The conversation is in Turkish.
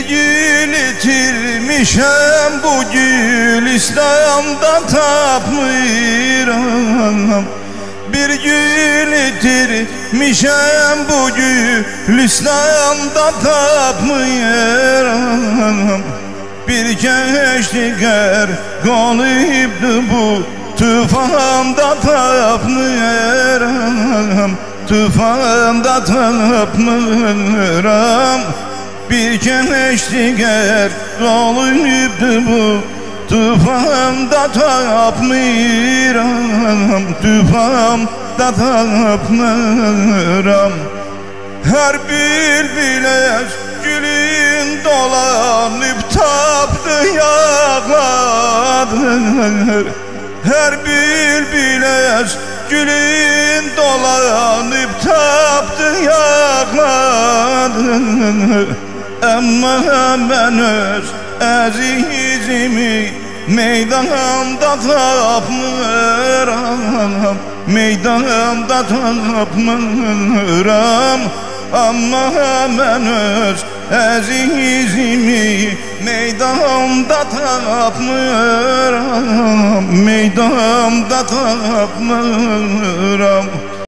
gül itirmişem, bu gül İslam'da tapmıram. Bir gül itirmişem, bu gül İslam'da tapmıram. Bir geçti kalıptı bu tufanda tapmıram. Tufanda tapmıram. Bir geçti kalıptı bu tufanda tapmıram. Tufanda tapmıram. Her bülbüle gülün dolanıp tapdı yağladır. Her bülbüle gülün dolanıp tapdı yağladır. Ama ben öz azizimi meydanda tapmıram. Meydanda tapmıram. Ama ben öz azizimi meydanda tapmıram. Meydanda tapmıram.